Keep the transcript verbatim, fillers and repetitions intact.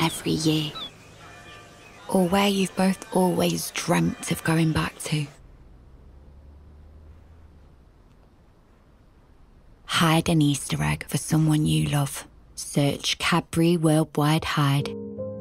every year. Or where you've both always dreamt of going back to. Hide an Easter egg for someone you love. Search Cadbury Worldwide Hide.